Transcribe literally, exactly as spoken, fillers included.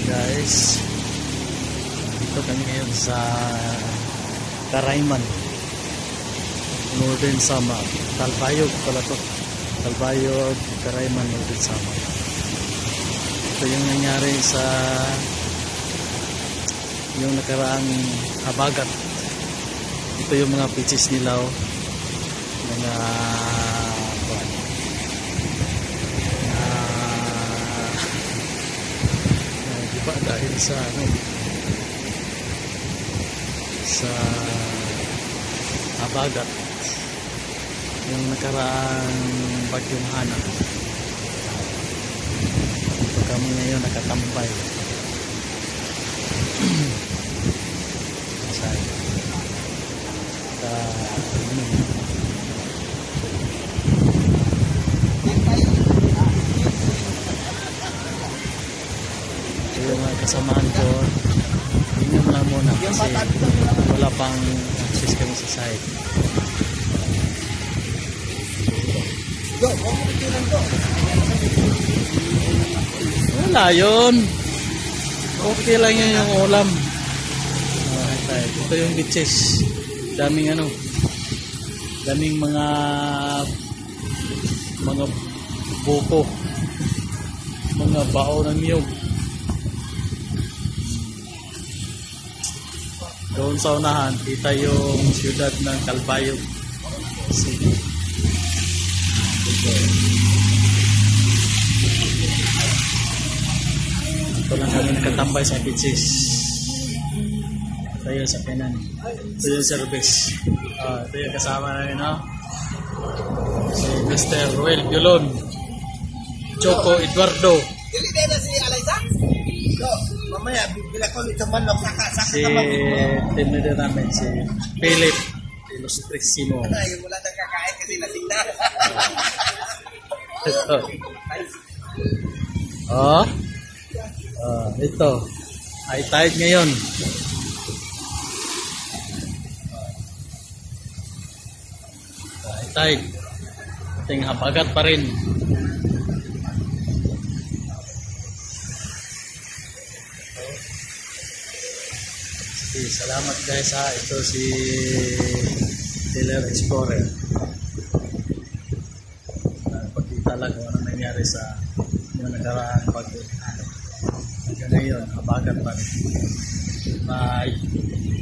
Guys, dito kami ngayon sa Carayman, Northern Samar. Talbayog pala to, Talbayog, Carayman, Northern Samar. Ito yung nangyari sa yung nakaraang habagat. Ito yung mga pitches nila, oh. Mga diba dahil sa ano sa habagat yung nakaraang bagyong Hana. Ito kami ngayon nakatambay sa sa yung mga kasamahan ko, yun lang muna kasi wala pang access kami sa site. Wala yun, okay lang yun yung ulam. Uh, ito yung beaches, daming ano, daming mga mga buko, mga bao ng niyog. Doon sa unahan, kita yung siyudad ng Talbayog City. Ito lang kami nakatambay sa beaches. Ito yung sa kanan. Ito yung service. Uh, ito yung kasama namin, no? Si Mister Ruel Violon, Choco Eduardo. Mamaya, bila ko ito man lang saka-saka si team leader namin, si Philip Ilustriximo. Yung wala nang kakain kasi lasing na. Ito. Oh. Uh, ito. High tide ngayon. High tide. Ating habagat pa rin. Salamat guys ha, ito si Taylor Explorer. Pagkita lang kung anong nangyari sa yung nakaraan pag hanggang ngayon, habagat pa rin. Bye.